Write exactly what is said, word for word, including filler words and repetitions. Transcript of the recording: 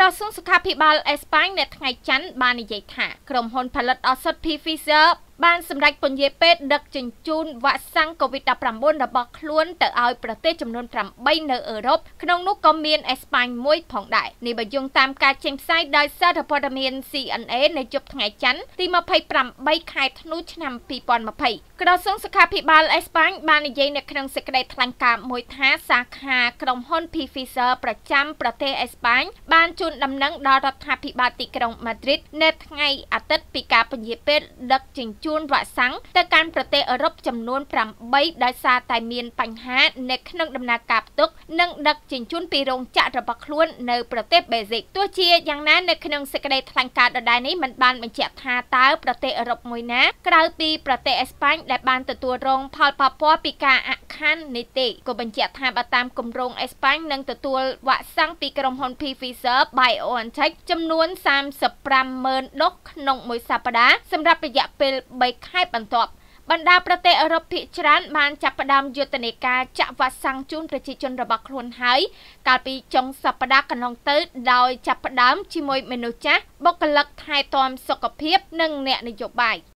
ក្រសួងសុខាភិបាលអេស្ប៉ាញនៅថ្ងៃច័ន្ទបាននិយាយថាក្រុមហ៊ុនផលិតឱសថ Pfizer បានសម្រេចពន្យាពេទ្យដឹកជញ្ជូនវ៉ាក់សាំង កូវីដ ដប់ប្រាំបួន របស់ខ្លួនទៅឲ្យប្រទេសចំនួនប្រាំបីនៅអឺរ៉ុបក្នុងនោះក៏មានអេស្ប៉ាញមួយផងដែរនេះបើយោងតាមការចេញផ្សាយដោយសារព័ត៌មាន C N A នៅយប់ថ្ងៃច័ន្ទទីម្ភៃប្រាំបីខែធ្នូឆ្នាំពីរពាន់ម្ភៃក្រសួងសុខាភិបាលអេស្ប៉ាញបាននិយាយនៅក្នុងសេចក្តីថ្លែងការណ៍មួយថាសាខាក្រុមហ៊ុន Pfizer ប្រចាំប្រទេសអេស្ប៉ាញបានជូនដំណឹងដល់រដ្ឋាភិបាលទីក្រុងម៉ាឌ្រីតនៅថ្ងៃអាទិត្យពីការពន្យាពេទ្យដឹកជញ្ជូនវ៉ាក់សាំងទៅកាន់ប្រទេសអឺរ៉ុបចំនួនប្រាំបីដោយសារតែមានបញ្ហានៅក្នុងដំណើរការផ្ទុកនិងដឹកជញ្ជូនពីរោងចក្ររបស់ខ្លួននៅប្រទេសបេហ្សិកទោះជាយ៉ាងណានៅក្នុងសេចក្តីថ្លែងការណ៍ដដែលនេះមិនបានបញ្ជាក់ថាតើប្រទេសអឺរ៉ុបមួយណាក្រៅពីប្រទេសអេស្ប៉ាញដែលបានទទួលរងផលប៉ះពាល់ពីការអាក់ខាននេះទេក៏បញ្ជាក់ថាបើតាមគម្រោងអេស្ប៉ាញនឹងទទួលវ៉ាក់សាំងពីក្រុមហ៊ុន Pfizer BioNTech ចំនួនសាមសិបប្រាំម៉ឺនដុសក្នុងមួយសប្តាហ៍សម្រាប់រយៈពេលបីខែបន្ទាប់បណ្ដាប្រទេសអឺរ៉ុបភាគច្រើនបានចាប់ផ្ដើមយុទ្ធនាការចាក់វ៉ាក់សាំងជូនប្រជាជនរបស់ខ្លួនហើយកាលពីចុងសប្ដាហ៍កន្លងទៅដោយចាប់ផ្ដើមជាមួយមនុស្សចាស់បុគ្គលិកថែទាំសុខភាពនិងអ្នកនយោបាយ